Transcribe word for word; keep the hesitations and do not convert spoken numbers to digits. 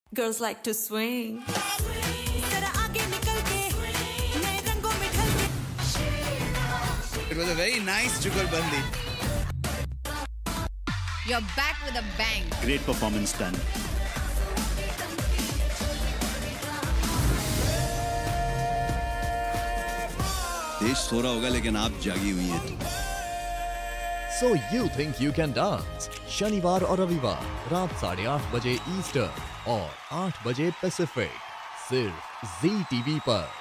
Girls like to swing. It was a very nice jugalbandi. You're back with a bang. Great performance done. देश सो रहा होगा लेकिन आप जागी हुई हैं। So you think you can dance? शनिवार और रविवार रात साढ़े आठ बजे ईस्टर्न और आठ बजे पैसिफिक सिर्फ ज़ी टीवी पर।